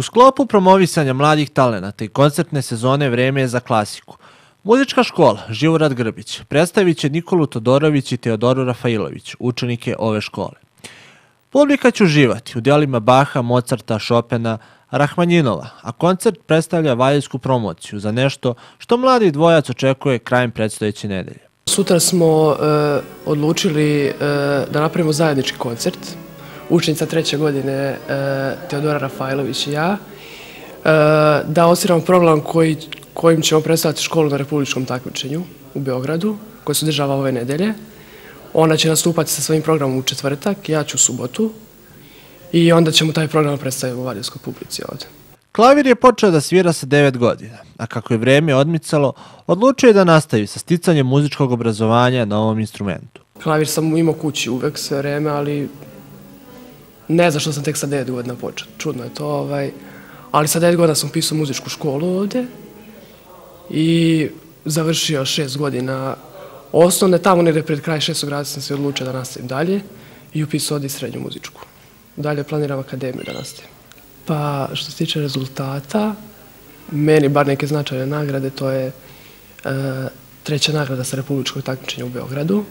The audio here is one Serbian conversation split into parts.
U sklopu promovisanja mladih talenata i koncertne sezone Vreme je za klasiku, muzička škola Živorad Grbić predstavit će Nikolu Todorović i Teodoru Rafailović, učenike ove škole. Publika će uživati u djelima Baha, Mozarta, Chopina, Rahmanjinova, a koncert predstavlja valjevsku promociju za nešto što mladi dvojac očekuje krajem predstojeće nedelje. Sutra smo odlučili da napravimo zajednički koncert. Učenica 3. godine Teodora Rafailović i ja, da osviramo program kojim ćemo predstaviti školu na republičkom takmičenju u Beogradu, koje se održava ove nedelje. Ona će nastupati sa svojim programom u četvrtak, ja ću u subotu i onda ćemo taj program predstaviti u valjevskoj publici ovdje. Klavir je počeo da svira sa 9 godina, a kako je vreme odmicalo, odlučio je da nastavi sa sticanjem muzičkog obrazovanja na ovom instrumentu. Klavir sam imao kući uvek sve vreme, ali ne znam što sam tek sa 9 godina počeo. Čudno je to, ali sa 9 godina sam pisao muzičku školu ovdje i završio 6 godina osnovne. Tamo negdje pred kraj 6. razreda sam se odlučio da nastavim dalje i upisao ovdje srednju muzičku. Dalje planiram akademiju da nastavim. Pa što se tiče rezultata, meni bar neke značajne nagrade, to je 3. nagrada sa republičkog takmičenja u Beogradu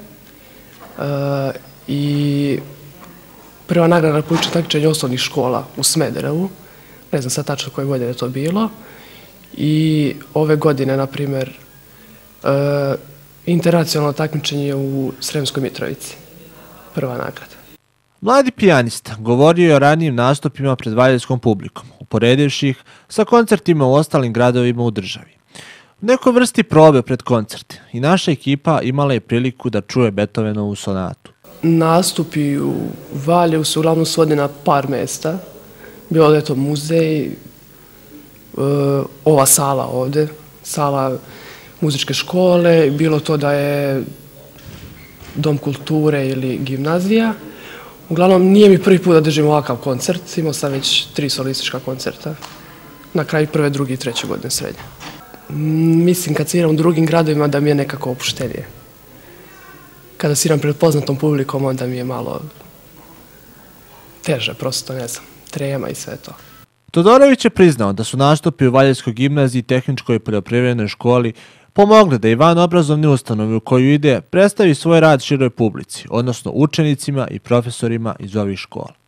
i prva nagrada republičkog takmičenja osnovnih škola u Smederevu, ne znam sad tačno koje godine je to bilo, i ove godine, na primjer, internacionalno takmičenje u Sremskoj Mitrovici, prva nagrada. Mladi pijanista govorio je o ranijim nastupima pred valjevskom publikom, uporedivši ih sa koncertima u ostalim gradovima u državi. U nekoj vrsti probe pred koncert i naša ekipa imala je priliku da čuje Beethovenovu sonatu. Nastupi u Valjevu se uglavnom svodi na par mesta. Bilo da je to muzej, ova sala ovdje, sala muzičke škole, bilo to da je dom kulture ili gimnazija. Uglavnom, nije mi prvi put da držim ovakav koncert, imao sam već 3 solistička koncerta, na kraju 1., 2. i 3. godine srednje. Mislim, kad sviram u drugim gradovima, da mi je nekako opuštenije. Kada sviram pred poznatom publikom, onda mi je malo teže, prosto ne znam, trema i sve to. Todorović je priznao da su nastupi u Valjevskoj gimnaziji i Tehničkoj poljoprivrednoj školi pomogli da i van obrazovne ustanove u koju ide predstavi svoj rad široj publici, odnosno učenicima i profesorima iz ovih škola.